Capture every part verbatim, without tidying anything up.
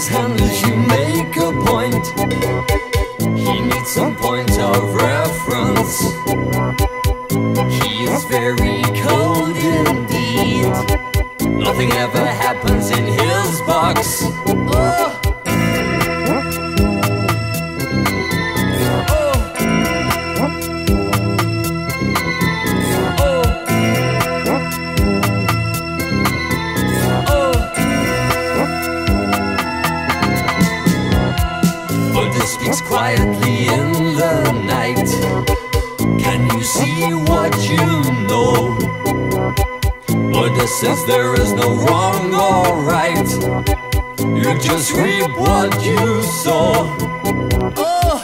his hand as you make a point. He needs some point of reference. He is very cold indeed. Nothing ever happens in his box. Oh. Speaks quietly in the night. Can you see what you know? Buddha says there is no wrong or right. You just reap what you sow. Oh.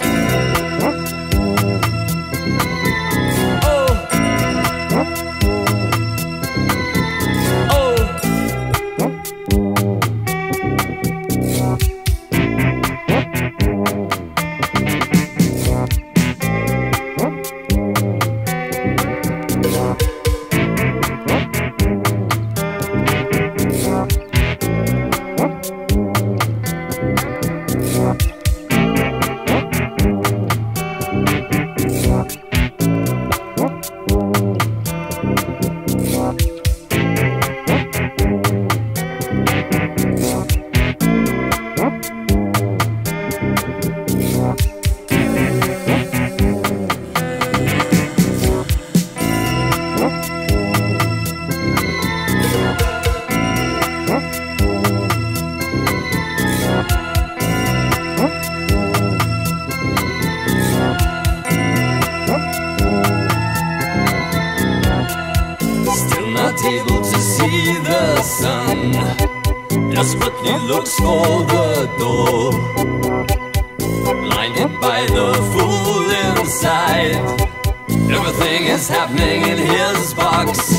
Able to see the sun, desperately looks for the door, blinded by the fool inside. Everything is happening in his box.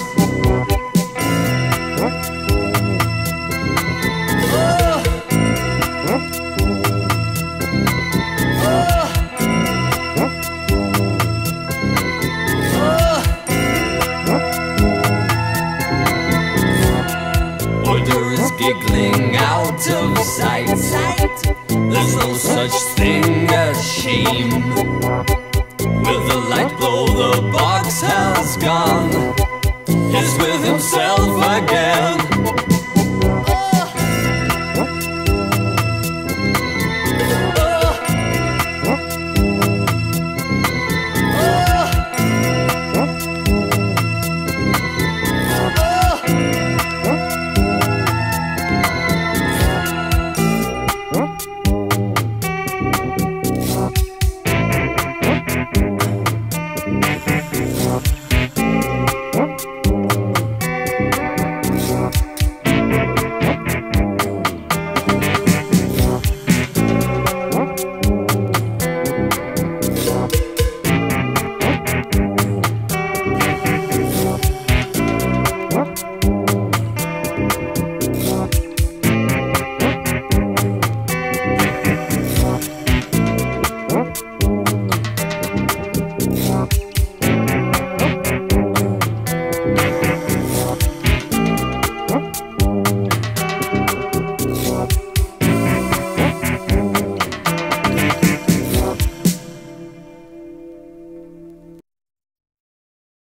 Giggling out of sight. There's no such thing as shame. With the light glow, the box has gone. He's with himself again.